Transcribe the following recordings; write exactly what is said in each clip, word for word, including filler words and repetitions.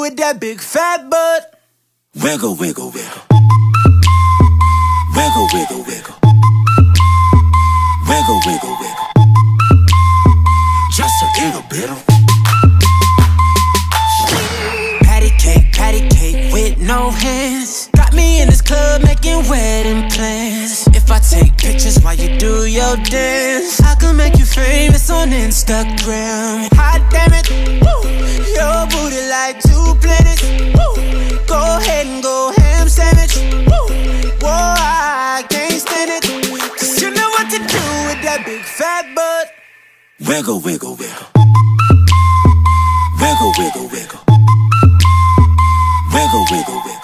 with that big fat butt? Wiggle, wiggle, wiggle. Wiggle, wiggle, wiggle. Wiggle, wiggle, wiggle. Just a little bit of patty cake, patty cake with no hands. Got me in this club making wedding plans. If I take pictures while you do your dance, I can make you famous on Instagram. Hot damn it, woo. Your booty like two planets, woo. Go ahead and go ham sandwich, woo. Whoa, I can't stand it, cause you know what to do with that big fat butt. Wiggle, wiggle, wiggle. Wiggle, wiggle, wiggle. Wiggle, wiggle, wiggle.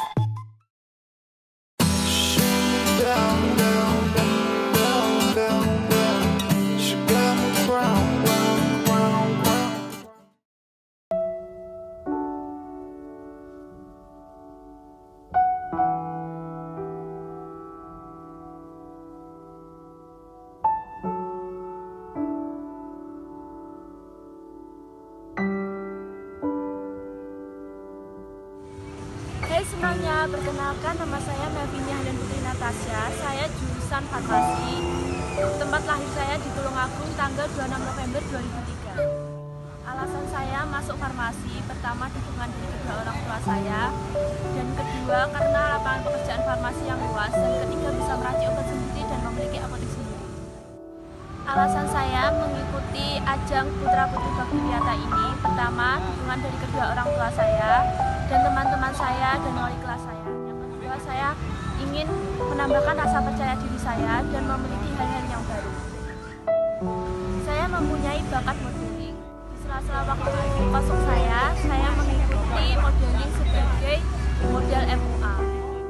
Hai semuanya, perkenalkan nama saya Navinia dan Putri Natasha. Saya jurusan farmasi. Tempat lahir saya di Tulungagung tanggal dua puluh enam November dua ribu tiga. Alasan saya masuk farmasi, pertama dukungan dari kedua orang tua saya, dan kedua karena lapangan pekerjaan farmasi yang luas, dan ketiga bisa meracik obat sendiri dan memiliki apotek sendiri. Alasan saya mengikuti ajang Putra Putri Bakti Wiyata ini, pertama dukungan dari kedua orang tua saya dan teman-teman saya dan wali kelas saya. Yang kedua, saya ingin menambahkan rasa percaya diri saya dan memiliki hal-hal yang baru. Saya mempunyai bakat modeling. Di sela-sela waktu kosong saya, saya mengikuti modeling sebagai model M U A.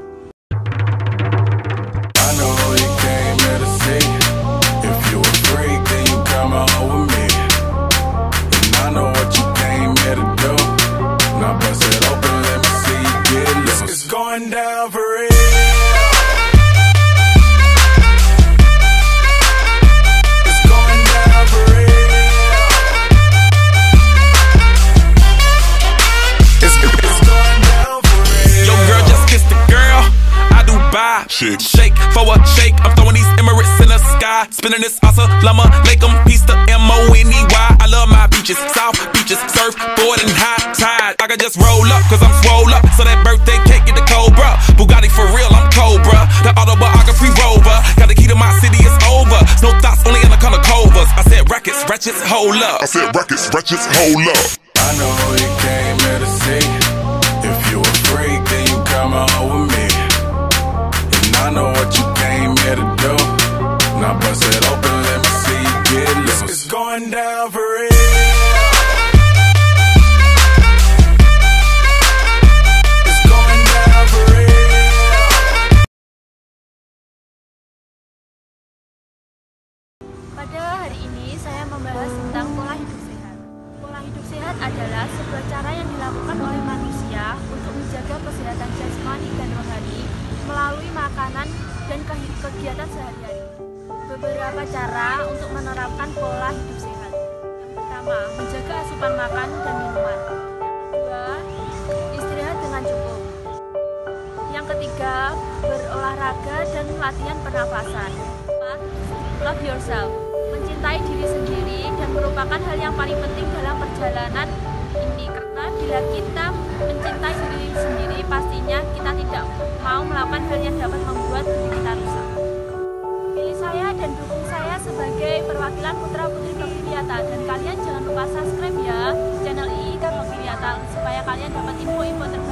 Going down for real. It's going down for real. It's, it's going down for real. Yo girl, just kiss the girl. I do buy shake, shake for a shake. I'm throwing these Emirates in the sky, spinning this assalamu alaikum, peace to M O N E Y. I love my beaches, south beaches, surfboard and high tide. I can just roll up, cause I'm swole up, so that birthday cake get the Cobra. Bugatti for real, I'm Cobra. The autobiography rover, got the key to my city, it's over. No thoughts, only in the color covers. I said rackets, wretches, hold up. I said rackets, wretches, hold up. I know you came here to see. If you a freak, then you come on with me. And I know what you came here to do. Now bust it open, let me see you get loose. It's going down for real. Pada hari ini saya membahas tentang pola hidup sehat. Pola hidup sehat adalah sebuah cara yang dilakukan oleh manusia untuk menjaga kesehatan jasmani dan rohani melalui makanan dan kegiatan sehari-hari. Beberapa cara untuk menerapkan pola hidup sehat. Yang pertama, menjaga asupan makan dan minuman. Yang kedua, istirahat dengan cukup. Yang ketiga, berolahraga dan latihan pernapasan. Empat, love yourself. Mencintai diri sendiri dan merupakan hal yang paling penting dalam perjalanan ini, karena bila kita mencintai diri sendiri pastinya kita tidak mau melakukan hal yang dapat membuat diri kita rusak. Pilih saya dan dukung saya sebagai perwakilan Putra Putri Bakti Wiyata, dan kalian jangan lupa subscribe ya channel I I K Bakti Wiyata supaya kalian dapat info-info terbaru.